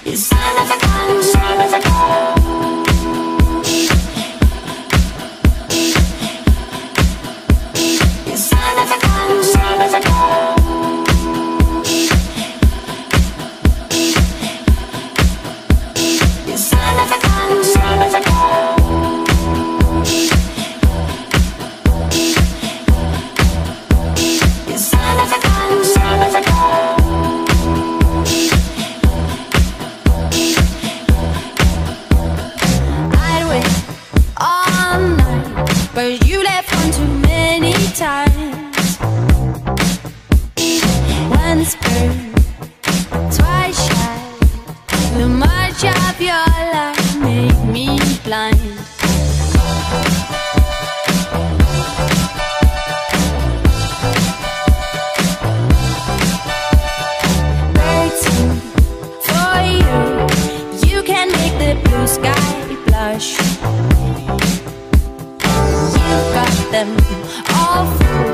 You son of a gun, son of a gun. You son of a gun, son of a gun. You son of a gun, son of a gun. You son of a gun, son of a gun. I'd wait all night, but you left one too many times. Once burned, twice shy. The much of your life made me blind. Waiting for you, you can make the blue sky blush. You got them all full.